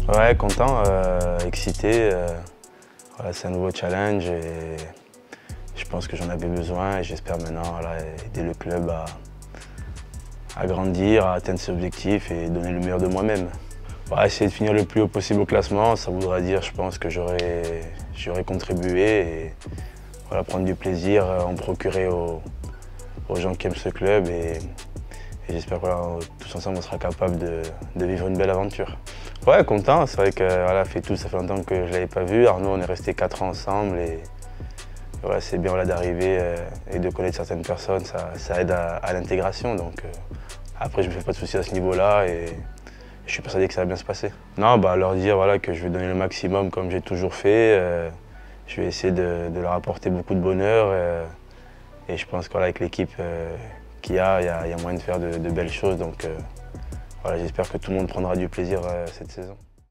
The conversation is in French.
Ouais, content, excité. Voilà, c'est un nouveau challenge et je pense que j'en avais besoin et j'espère maintenant voilà, aider le club à grandir, à atteindre ses objectifs et donner le meilleur de moi-même. Ouais, essayer de finir le plus haut possible au classement, ça voudra dire, je pense, que j'aurais contribué et voilà, prendre du plaisir, en procurer aux gens qui aiment ce club et j'espère que voilà, tous ensemble on sera capable de vivre une belle aventure. Ouais, content, c'est vrai que voilà, ça fait longtemps que je ne l'avais pas vu. Arnaud, on est resté 4 ans ensemble et voilà, c'est bien voilà, d'arriver et de connaître certaines personnes, ça aide à l'intégration. Donc après, je ne me fais pas de soucis à ce niveau-là et je suis persuadé que ça va bien se passer. Non, bah, leur dire voilà, que je vais donner le maximum comme j'ai toujours fait. Je vais essayer de leur apporter beaucoup de bonheur et je pense qu'avec l'équipe qu'il y a moyen de faire de belles choses. Donc voilà, j'espère que tout le monde prendra du plaisir cette saison.